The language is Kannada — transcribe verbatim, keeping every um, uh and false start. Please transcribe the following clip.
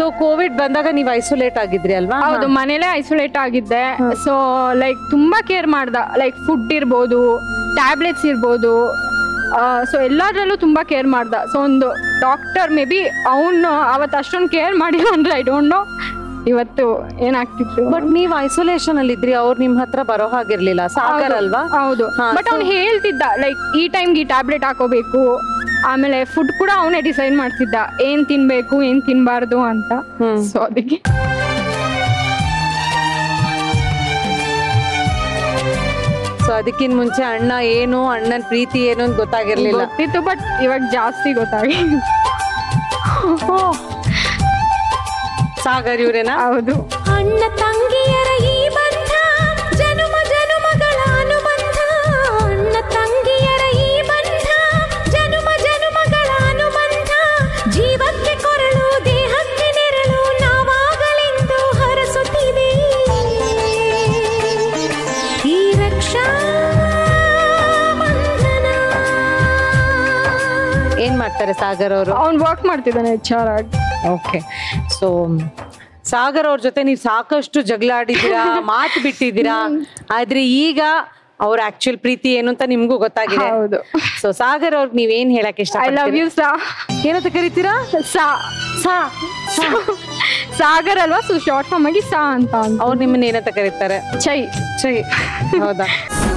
ಸೊ ಕೋವಿಡ್ ಬಂದಾಗ ನೀವು ಐಸೋಲೇಟ್ ಆಗಿದ್ರಿ ಅಲ್ವಾ? ಹೌದು, ಮನೇಲೆ ಐಸೋಲೇಟ್ ಆಗಿದ್ದೆ. ಸೊ ಲೈಕ್ ತುಂಬಾ ಕೇರ್ ಮಾಡ್ದ, ಲೈಕ್ ಫುಡ್ ಇರ್ಬೋದು, ಟ್ಯಾಬ್ಲೆಟ್ಸ್ ಇರ್ಬೋದು, ಸೊ ಎಲ್ಲದರಲ್ಲೂ ತುಂಬಾ ಕೇರ್ ಮಾಡ್ದ. ಸೊ ಒಂದು ಡಾಕ್ಟರ್ ಮೇ ಬಿ ಅವನು ಅವತ್ತು ಅಷ್ಟೊಂದು ಕೇರ್ ಮಾಡಿಲ್ಲ ಅಂದ್ರೆ ಐ ಡೋಂಟ್ ನೋ ಇವತ್ತು ಏನಾಗ್ತಿತ್ತು. ಬಟ್ ನೀವ್ ಐಸೋಲೇಷನ್ ಅಲ್ಲಿ ಇದ್ರಿ, ಅವ್ರು ನಿಮ್ ಹತ್ರ ಬರೋ ಹಾಗಿರ್ಲಿಲ್ಲ. ಸಾಗರ್ ಅಲ್ವಾ? ಹೌದು, ಬಟ್ ಅವ್ನು ಹೇಳ್ತಿದ್ದ ಲೈಕ್ ಈ ಟೈಮ್ಗೆ ಈ ಟ್ಯಾಬ್ಲೆಟ್ ಹಾಕೋಬೇಕು, ಆಮೇಲೆ ಫುಡ್ ಕೂಡ ಅವನೇ ಡಿಸೈಡ್ ಮಾಡ್ತಿದ್ದ ಏನ್ ತಿನ್ಬೇಕು ಏನ್ ತಿನ್ಬಾರ್ದು ಅಂತ. ಸೊ ಅದಕ್ಕೆ ಸೊ ಅದಕ್ಕಿಂತ ಮುಂಚೆ ಅಣ್ಣ ಏನು, ಅಣ್ಣನ ಪ್ರೀತಿ ಏನು ಅಂತ ಗೊತ್ತಾಗಿರ್ಲಿಲ್ಲ. ಗೊತ್ತಿತ್ತು, ಬಟ್ ಇವಾಗ ಜಾಸ್ತಿ ಗೊತ್ತಾಗಿ. ಸಾಗರ್ ಇವ್ರೇನಾ? ಹೌದು. ಅಣ್ಣ ತಂಗಿಯರ ಈ ಬಂಧ ಜನುಮ ಜನುಮಗಳ ಅನುಬಂಧ, ಅಣ್ಣ ತಂಗಿಯರ ಈ ಬಂಧ ಜನುಮ ಜನುಮಗಳ ಅನುಬಂಧ, ಜೀವಕ್ಕೆ ಕೊರಳು ದೇಹಕ್ಕೆ ನೆರಳು ನಾವಾಗಲೆಂದು ಹರಸುತ್ತಿದೆ ಈ ರಕ್ಷಾ ಬಂಧನ. ಏನ್ ಮಾಡ್ತಾರೆ ಸಾಗರ್ ಅವರು? ಅವ್ನು ವರ್ಕ್ ಮಾಡ್ತಿದ್ದಾನೆ ಎಚ್ ಆರ್ ಆಗಿ. ಓಕೆ. ಸೊ ಸಾಗರ್ ಅವ್ರ ಜೊತೆ ನೀವು ಸಾಕಷ್ಟು ಜಗಳ ಆಡಿದ್ದೀರಾ, ಮಾತು ಬಿಟ್ಟಿದ್ದೀರಾ, ಆದ್ರೆ ಈಗ ಅವ್ರ ಆಕ್ಚುಯಲ್ ಪ್ರೀತಿ ಏನು ಅಂತ ನಿಮ್ಗೂ ಗೊತ್ತಾಗಿದೆ. ಹೌದು. ಸೊ ಸಾಗರ್ ಅವ್ರಿಗೆ ನೀವೇನ್ ಹೇಳಕ್ ಇಷ್ಟ? ಐ ಲವ್ ಯು ಸಾ. ಏನಂತ ಕರಿತೀರಾ? ಸಾ ಸಾ ಸಾಗರ್ ಅಲ್ವಾ, ಸೊ ಶಾರ್ಟ್ ಫಾರ್ಮ್ ಆಗಿ ಸಾ ಅಂತ. ಅವ್ರು ನಿಮ್ಮನ್ನ ಏನಂತ ಕರೀತಾರೆ? ಚೈ. ಚೈ. ಹೌದಾ?